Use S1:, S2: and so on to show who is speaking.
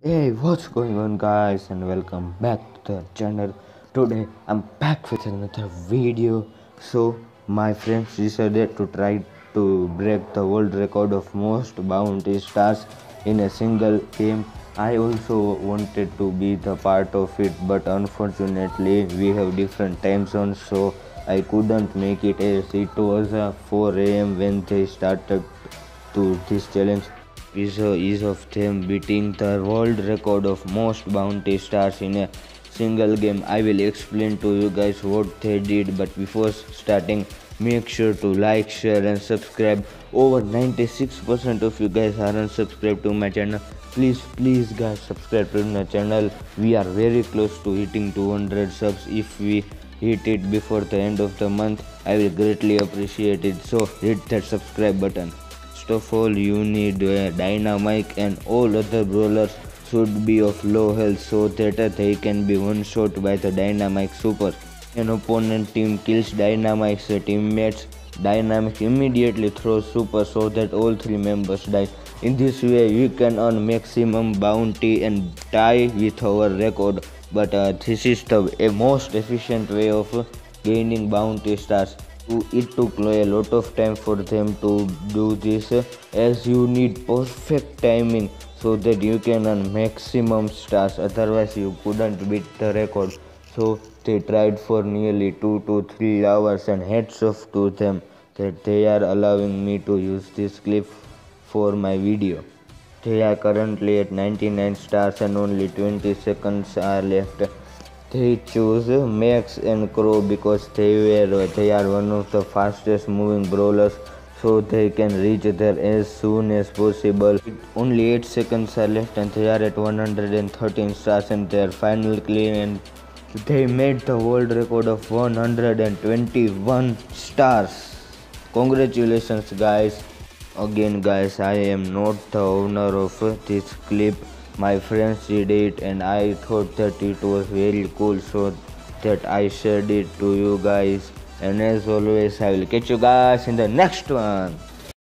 S1: Hey, what's going on, guys, and welcome back to the channel. Today I'm back with another video. So my friends decided to try to break the world record of most bounty stars in a single game. I also wanted to be the part of it, but unfortunately we have different time zones, so I couldn't make it, as it was 4 a.m. when they started to this challenge. Is of them beating the world record of most bounty stars in a single game. I will explain to you guys what they did, but before starting, make sure to like, share, and subscribe. Over 96% of you guys aren't subscribed to my channel. Please, guys, subscribe to my channel. We are very close to hitting 200 subs. If we hit it before the end of the month, I will greatly appreciate it. So hit that subscribe button. First of all, you need Dynamite, and all other brawlers should be of low health so that they can be one shot by the Dynamite super. An opponent team kills Dynamite's teammates. Dynamite immediately throws super so that all three members die. In this way, you can earn maximum bounty and tie with our record. But this is the most efficient way of gaining bounty stars. It took a lot of time for them to do this, as you need perfect timing so that you can earn maximum stars, otherwise you couldn't beat the record. So they tried for nearly 2 to 3 hours, and hats off to them that they are allowing me to use this clip for my video. They are currently at 99 stars and only 20 seconds are left. They chose Max and Crow because they are one of the fastest moving brawlers, so they can reach there as soon as possible. Only 8 seconds are left and they are at 113 stars and their final clean, and they made the world record of 121 stars. Congratulations, guys. Again, guys, I am not the owner of this clip. My friends did it and I thought that it was very cool, so that I shared it to you guys. And as always, I will catch you guys in the next one.